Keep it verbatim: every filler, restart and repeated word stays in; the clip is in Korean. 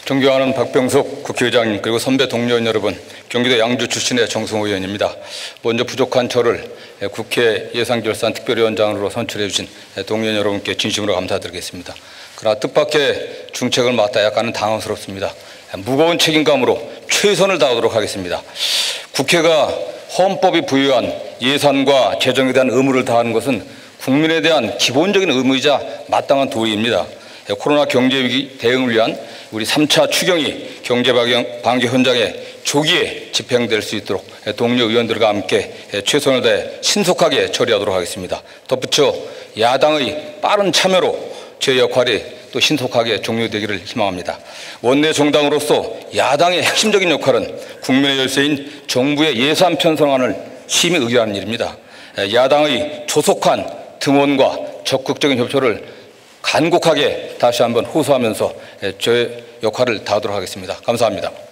존경하는 박병석 국회의장님, 그리고 선배 동료원 여러분, 경기도 양주 출신의 정승호 의원입니다. 먼저 부족한 저를 국회 예산결산특별위원장으로 선출해 주신 동료원 여러분께 진심으로 감사드리겠습니다. 그러나 뜻밖의 중책을 맡아 약간은 당황스럽습니다. 무거운 책임감으로 최선을 다하도록 하겠습니다. 국회가 헌법이 부여한 예산과 재정에 대한 의무를 다하는 것은 국민에 대한 기본적인 의무이자 마땅한 도리입니다. 코로나 경제위기 대응을 위한 우리 삼 차 추경이 경제방역 현장에 조기에 집행될 수 있도록 동료 의원들과 함께 최선을 다해 신속하게 처리하도록 하겠습니다. 덧붙여 야당의 빠른 참여로 제 역할이 또 신속하게 종료되기를 희망합니다. 원내 정당으로서 야당의 핵심적인 역할은 국민의 열쇠인 정부의 예산 편성안을 심의 의결하는 일입니다. 야당의 조속한 등원과 적극적인 협조를 간곡하게 다시 한번 호소하면서 저의 역할을 다하도록 하겠습니다. 감사합니다.